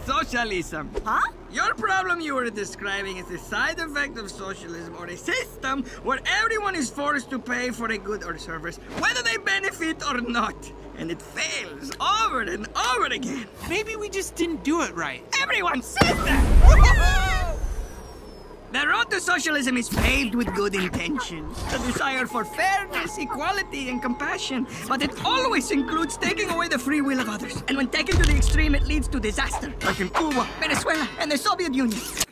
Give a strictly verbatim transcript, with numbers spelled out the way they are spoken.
Socialism. Huh? Your problem you were describing is the side effect of socialism, or a system where everyone is forced to pay for a good or service, whether they benefit or not. And it fails over and over again. Maybe we just didn't do it right. Everyone says that! The road to socialism is paved with good intentions, the desire for fairness, equality, and compassion. But it always includes taking away the free will of others. And when taken to the extreme, it leads to disaster, like in Cuba, Venezuela, and the Soviet Union.